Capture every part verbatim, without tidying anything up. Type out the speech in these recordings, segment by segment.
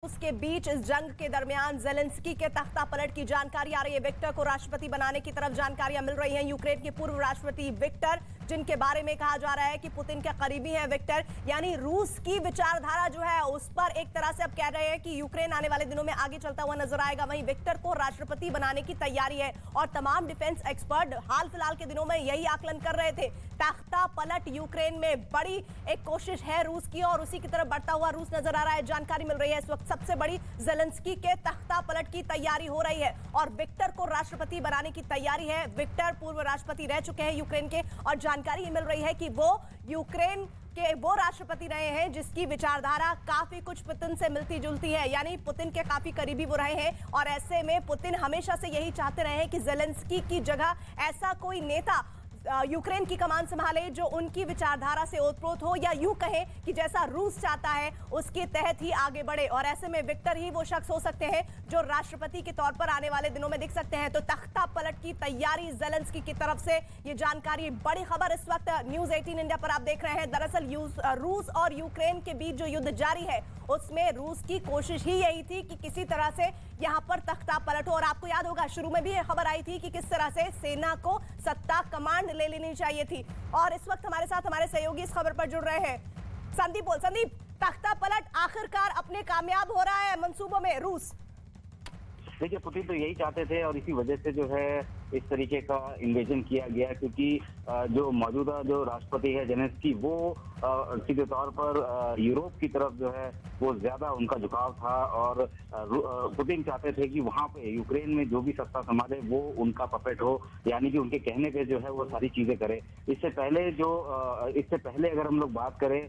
रूस के बीच इस जंग के दरमियान ज़ेलेंस्की के तख्ता पलट की जानकारी आ रही है। विक्टर को राष्ट्रपति बनाने की तरफ जानकारियां मिल रही हैं। यूक्रेन के पूर्व राष्ट्रपति विक्टर, जिनके बारे में कहा जा रहा है कि पुतिन के करीबी हैं विक्टर, यानी रूस की विचारधारा जो है उस पर एक तरह से अब कह रहे हैं कि यूक्रेन आने वाले दिनों में आगे चलता हुआ नजर आएगा। वहीं विक्टर को राष्ट्रपति बनाने की तैयारी है और तमाम डिफेंस एक्सपर्ट हाल फिलहाल के दिनों में यही आकलन कर रहे थे। तख्ता पलट यूक्रेन में बड़ी एक कोशिश है रूस की और उसी की तरफ बढ़ता हुआ रूस नजर आ रहा है। जानकारी मिल रही है इस वक्त सबसे बड़ी ज़ेलेंस्की के तख्ता पलट की तैयारी हो रही है और विक्टर को राष्ट्रपति बनाने की तैयारी है। विक्टर पूर्व राष्ट्रपति रह चुके हैं यूक्रेन के और जानकारी ये मिल रही है कि वो यूक्रेन के वो राष्ट्रपति रहे हैं जिसकी विचारधारा काफी कुछ पुतिन से मिलती जुलती है, यानी पुतिन के काफी करीबी वो रहे हैं और ऐसे में पुतिन हमेशा से यही चाहते रहे हैं कि ज़ेलेंस्की की जगह ऐसा कोई नेता यूक्रेन की कमान संभाले जो उनकी विचारधारा से ओतप्रोत हो, या यूं कहें कि जैसा रूस चाहता है उसके तहत ही आगे बढ़े। और ऐसे में विक्टर ही वो शख्स हो सकते हैं जो राष्ट्रपति के तौर पर आने वाले दिनों में दिख सकते हैं। तो तख्ता पलट की तैयारी ज़ेलेंस्की की तरफ से, ये जानकारी बड़ी खबर इस वक्त न्यूज अठारह इंडिया पर आप देख रहे हैं। दरअसल रूस और यूक्रेन के बीच जो युद्ध जारी है उसमें रूस की कोशिश ही यही थी कि किसी तरह से यहां पर तख्ता पलट हो। और आपको याद होगा शुरू में भी यह खबर आई थी कि किस तरह से सेना को सत्ता कमांड ले लेनी चाहिए थी। और इस वक्त हमारे साथ हमारे सहयोगी इस खबर पर जुड़ रहे हैं। संदीप बोल संदीप, तख्ता पलट आखिरकार अपने कामयाब हो रहा है मंसूबों में रूस? देखिए, पुतिन तो यही चाहते थे और इसी वजह से जो है इस तरीके का इन्वेजन किया गया, क्योंकि जो मौजूदा जो राष्ट्रपति है ज़ेलेंस्की, वो सीधे तौर पर यूरोप की तरफ जो है वो ज्यादा उनका झुकाव था और पुतिन चाहते थे कि वहां पे यूक्रेन में जो भी सत्ता संभाले वो उनका पपेट हो, यानी कि उनके कहने पे जो है वो सारी चीजें करे। इससे पहले जो इससे पहले अगर हम लोग बात करें,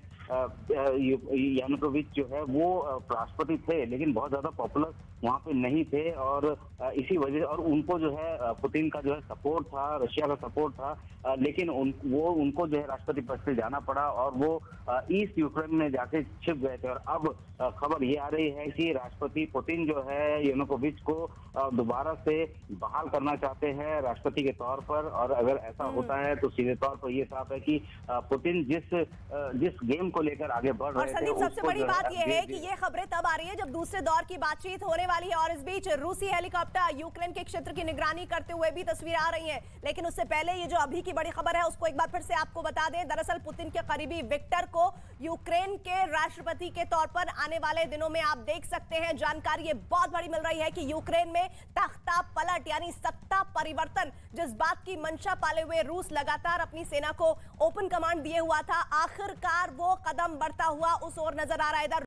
यानुकोविच जो है वो राष्ट्रपति थे लेकिन बहुत ज्यादा पॉपुलर वहां पे नहीं थे और इसी वजह और उनको जो है पुतिन का जो है सपोर्ट था, रशिया का सपोर्ट था, लेकिन उन, वो उनको जो है राष्ट्रपति पद से जाना पड़ा और वो ईस्ट यूक्रेन में जाके छिप गए थे। और अब खबर ये आ रही है कि राष्ट्रपति पुतिन जो है यानुकोविच को दोबारा से बहाल करना चाहते हैं राष्ट्रपति के तौर पर। और अगर ऐसा होता है तो सीधे तौर पर ये साफ है कि पुतिन जिस जिस गेम को लेकर आगे बढ़ रहे थे। सबसे बड़ी बात यह है कि ये खबरें तब आ रही है जब दूसरे दौर की बातचीत होने वाली है और इस बीच रूसी हेलीकॉप्टर यूक्रेन के क्षेत्र की निगरानी करते हुए भी तस्वीर आ रही है। लेकिन उससे पहले ये जो अभी की बड़ी खबर है उसको एक बार फिर से आपको बता दें। दरअसल पुतिन के करीबी विक्टर को यूक्रेन के राष्ट्रपति के तौर पर आने वाले दिनों में आप देख सकते हैं। जानकारी ये बहुत बड़ी मिल रही है कि यूक्रेन में तख्ता पलट यानी सत्ता परिवर्तन, जिस बात की मंशा पाले हुए रूस लगातार अपनी सेना को ओपन कमांड दिए हुआ था, आखिरकार वो कदम बढ़ता हुआ उस ओर नजर आ रहा है।